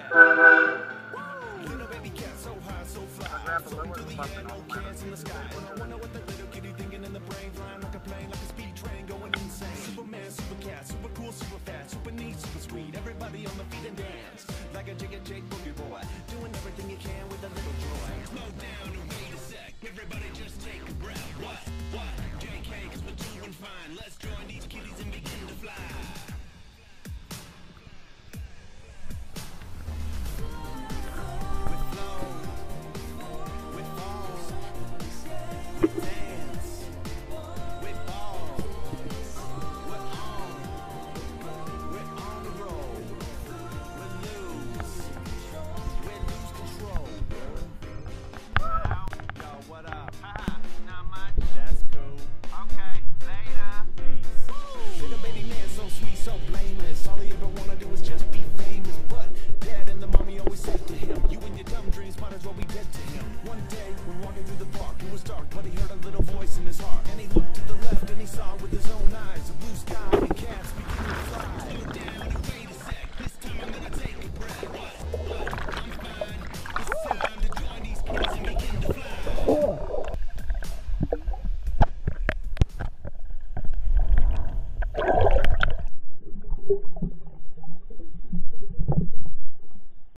Little baby cat so high, so fly. Floating through the air, no cares in the sky. And I wonder what the little kitty thinking in the brain. Flying like a plane, like a speed train, going insane. Superman, super cat, super cool, super fast, super neat, super sweet. Everybody on the feet and dance like a jigga jig boogie boy, doing everything you can with a little joy. Slow down and wait a sec. Everybody just take a breath. What? JK, 'cause we're doing fine. Let's join